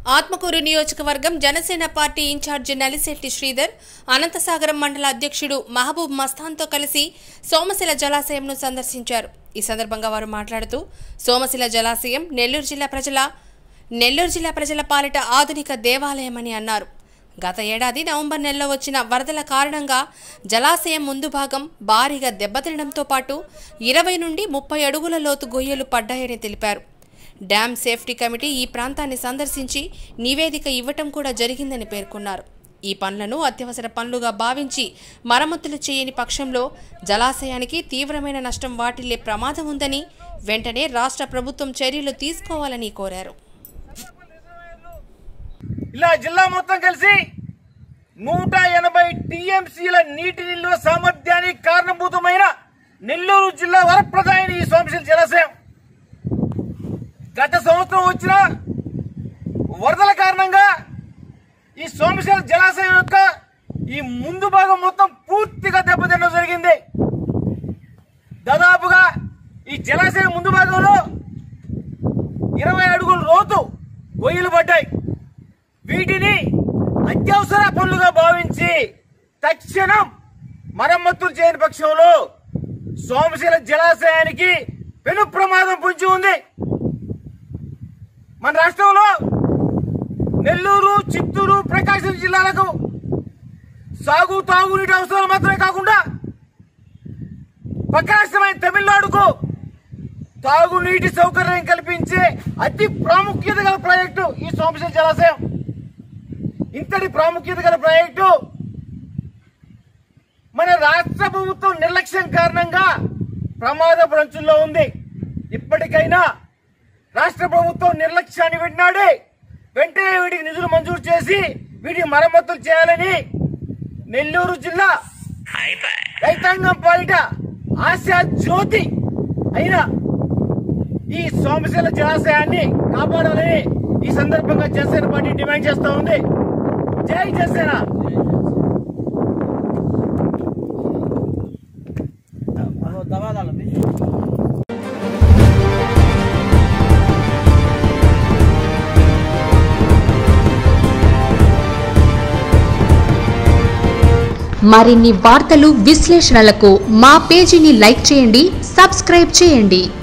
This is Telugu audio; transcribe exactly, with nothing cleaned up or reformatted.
ఆత్మకూరు నియోజకవర్గం జనసేన పార్టీ ఇన్ఛార్జ్ నలిశెట్టి శ్రీధర్ అనంతసాగరం మండల అధ్యక్షుడు మహబూబ్ మస్తాన్తో కలిసి సోమశిల జలాశయంను సందర్శించారు। ఈ సందర్భంగా వారు మాట్లాడుతూ సోమశిల జలాశయం నెల్లూరు జిల్లా ప్రజల నెల్లూరు జిల్లా ప్రజల పాలిట ఆధునిక దేవాలయమని అన్నారు। గత ఏడాది నవంబర్ నెలలో వచ్చిన వరదల కారణంగా జలాశయం ముందు భాగం భారీగా దెబ్బతినడంతో పాటు ఇరవై నుండి ముప్పై అడుగుల లోతు గొయ్యలు పడ్డాయని తెలిపారు। డ్యామ్ సేఫ్టీ కమిటీ ఈ ప్రాంతాన్ని సందర్శించి నివేదిక ఇవ్వటం కూడా జరిగిందని పేర్కొన్నారు। ఈ పనులను అత్యవసర పనులుగా భావించి మరమ్మతులు చేయని పక్షంలో జలాశయానికి తీవ్రమైన నష్టం వాటిల్లే ప్రమాదం ఉందని వెంటనే రాష్ట్ర ప్రభుత్వం చర్యలు తీసుకోవాలని కోరారు। ఇలా జిల్లా మొత్తం కలిసి నూట ఎనభై టీఎంసీల నీటి నిల్వ సామర్థ్యానికి కారణభూతమైన నెల్లూరు జిల్లా వరప్రదాయని ఈ సోమశిల జలాశయం గత సంవత్సరం వచ్చిన వరదల కారణంగా ఈ సోమశిల జలాశయం యొక్క ఈ ముందు భాగం మొత్తం పూర్తిగా దెబ్బతినడం జరిగింది। దాదాపుగా ఈ జలాశయం ముందు భాగంలో ఇరవై అడుగుల లోతు గొయ్యలు పడ్డాయి। వీటిని అత్యవసర పనులుగా భావించి తక్షణం మరమ్మతులు చేయని పక్షంలో సోమశిల జలాశయానికి పెను ప్రమాదం పొంచి ఉంది। మన రాష్ట్రంలో నెల్లూరు, చిత్తూరు, ప్రకాశం జిల్లాలకు సాగు తాగునీటి అవసరాలు మాత్రమే కాకుండా పక్క రాష్ట్రమైన తమిళనాడుకు తాగునీటి సౌకర్యం కల్పించే అతి ప్రాముఖ్యత గల ప్రాజెక్టు ఈ సోమశిల జలాశయం। ఇంతటి ప్రాముఖ్యత గల ప్రాజెక్టు మన రాష్ట్ర ప్రభుత్వం నిర్లక్ష్యం కారణంగా ప్రమాదపు అంచుల్లో ఉంది। ఇప్పటికైనా రాష్ట్ర ప్రభుత్వం నిర్లక్ష్యాన్ని విన్నాడే వెంటనే వీటికి నిధులు మంజూరు చేసి వీటికి మరమ్మతులు చేయాలని నెల్లూరు జిల్లా రైతాంగం పాలిట ఆశా జ్యోతి అయిన ఈ సోమశిల జలాశయాన్ని కాపాడాలని ఈ సందర్భంగా జనసేన పార్టీ డిమాండ్ చేస్తా ఉంది। జై జనసేన। మరిన్ని వార్తలు విశ్లేషణలకు మా పేజీని లైక్ చేయండి, సబ్స్క్రైబ్ చేయండి।